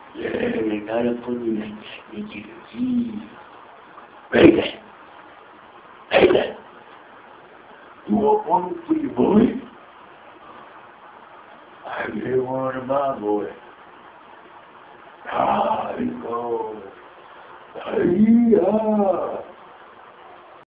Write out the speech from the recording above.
regalo con mi chirurgia. Vete, vete. Tu on free boy. I really want my boy. I go.